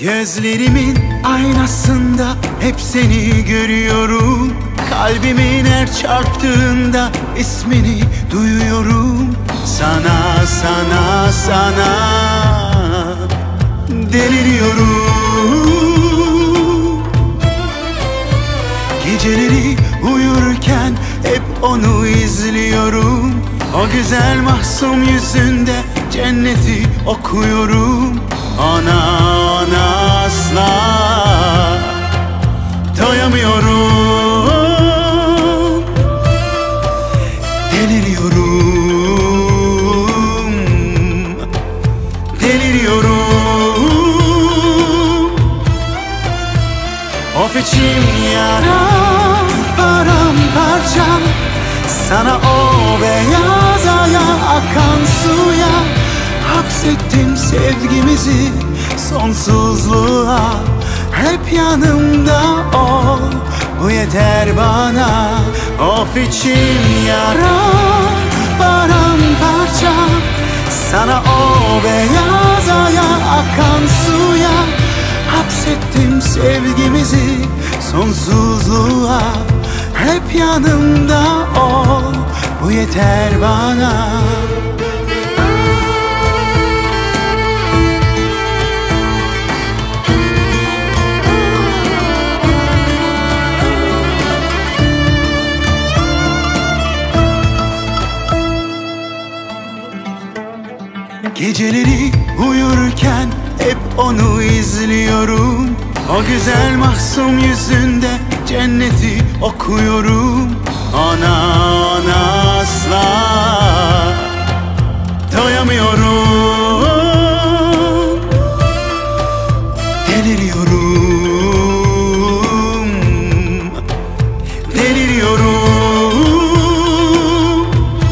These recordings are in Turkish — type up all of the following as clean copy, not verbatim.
Gözlerimin aynasında hep seni görüyorum. Kalbimin her çarptığında ismini duyuyorum. Sana, sana, sana deliriyorum. Geceleri uyurken hep onu izliyorum. O güzel mahzun yüzünde cenneti okuyorum. Ona asla doyamıyorum. Deliriyorum, deliriyorum. Of içim yaram, paramparça. Sana o beyaz aya akan suya hapsettim sevgimizi sonsuzluğa. Hep yanımda ol, bu yeter bana. Of içim yara, paramparça. Sana o beyaz aya akan suya hapsettim sevgimizi sonsuzluğa. Hep yanımda ol, bu yeter bana. Geceleri uyurken hep onu izliyorum. O güzel mahzun yüzünde cenneti okuyorum. Ona asla doyamıyorum. Deliriyorum, deliriyorum.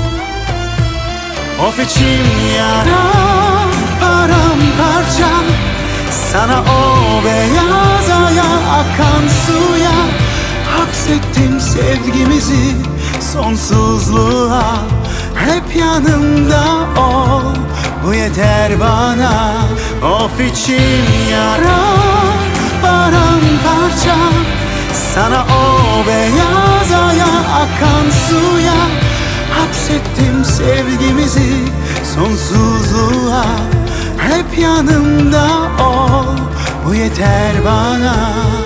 Of içim yara, paramparça. Sana o beyaz aya akan suya hapsettim sevgimizi sonsuzluğa. Hep yanımda ol, bu yeter bana. Of içim yara, paramparça. Sana o beyaz aya akan suya hapsettim sevgimizi sonsuzluğa. Hep yanımda ol, bu yeter bana.